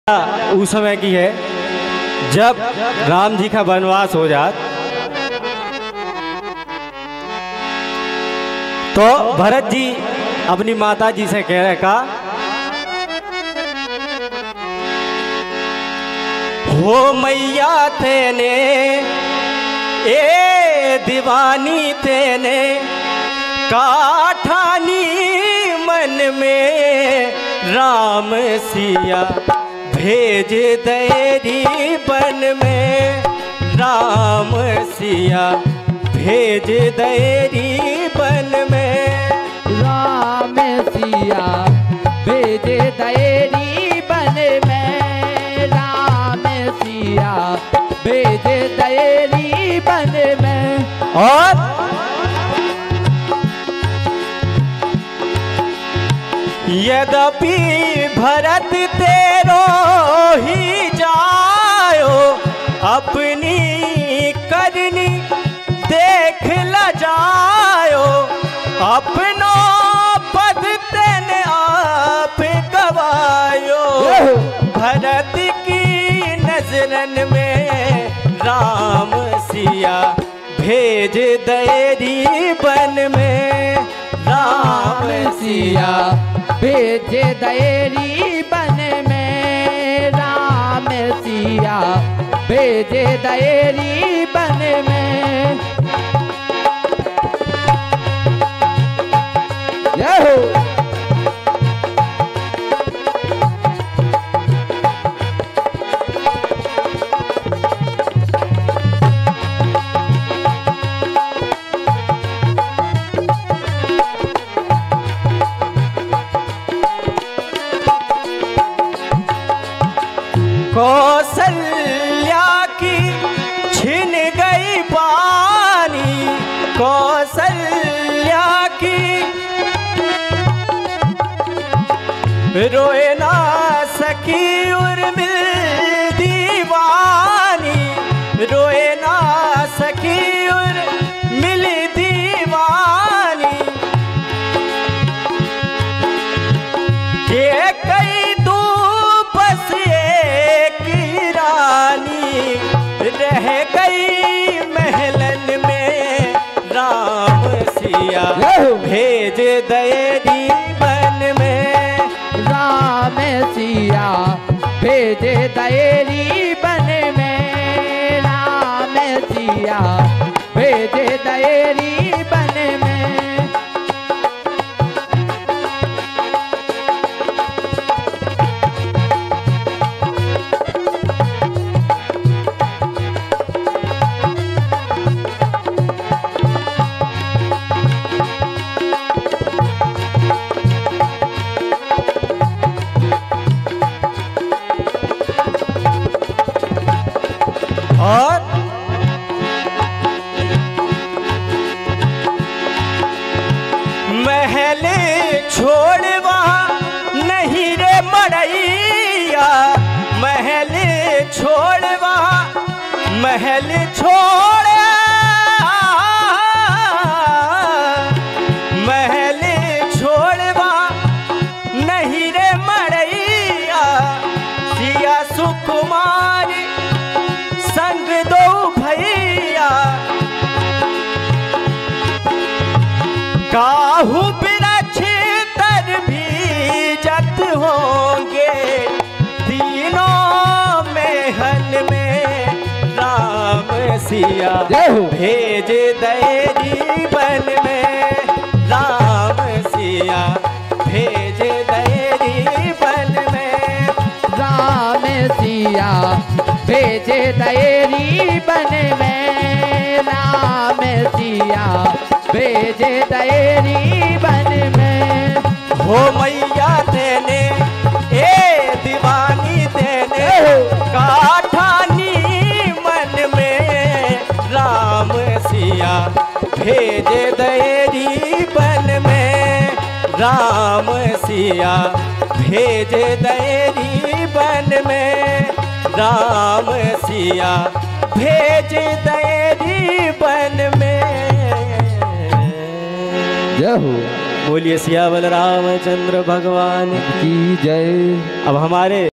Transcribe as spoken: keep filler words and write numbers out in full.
उस समय की है जब राम जी का वनवास हो जात तो भरत जी अपनी माता जी से कह रहे का हो मैया तेने ए दीवानी तेने काठानी मन में राम सिया भेज देरी बन में राम सिया भेज देरी बन में राम सिया भेज देरी बन में राम सिया भेज देरी बन में। और यद्यपि भरत तेरो ही जायो अपनी करनी देख ल जायो अपनो पद तेने आप गवायो भरत की नजरन में राम सिया भेज देरी बन में राम सिया भेज देरी बन में राम सिया भेज देरी बन में। जय हो। कौशल्या की छिन गई पानी कौशल्या की रोए ना सकी उर्मिल दीवानी रोए ना सकी उर्मिल दीवानी ये कई रह गई महलन में राम सिया भेज देरी बन में राम सिया भेज देरी बन में राम सिया भेज देरी बन में। और महल छोड़ वहाँ नहीं रे मड़ैया महल छोड़ वहाँ महल छोड़ महल छोड़ वहाँ नहीं रे मड़ैया सिया सुकुमार संग दो भैया काहू वृक्ष तर भी जत होंगे तीनों महल में राम सिया भेज देरी बन में राम सिया भेज देरी बन में राम सिया भेज देरी बन में राम सिया भेज देरी बन में। हो मैया तेने ए दीवानी तेने काठानी मन में राम सिया भेज देरी बन में राम सिया भेज देरी बन में राम सिया भेज देरी बन में। जय हो। बोलिए सियावल रामचंद्र भगवान की जय। अब हमारे